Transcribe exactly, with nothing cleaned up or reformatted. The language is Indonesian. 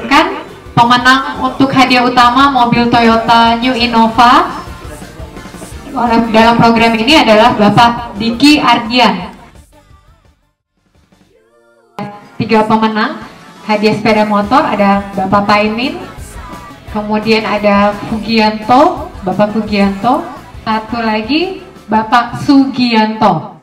umumkan pemenang untuk hadiah utama mobil Toyota New Innova dalam program ini adalah Bapak Diki Ardian. Tiga pemenang hadiah sepeda motor ada Bapak Paimin, kemudian ada Fugianto, Bapak Fugianto, satu lagi Bapak Sugianto.